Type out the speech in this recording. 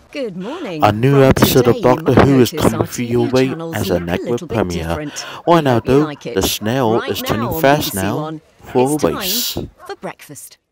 Good morning. A new From episode of today, you Doctor might Who is notice coming our for your TV way channels as a look a network little bit premiere. different. Why I now hope you though? like it. The snail Right is now turning on fast BBC now One, for it's time base. for breakfast.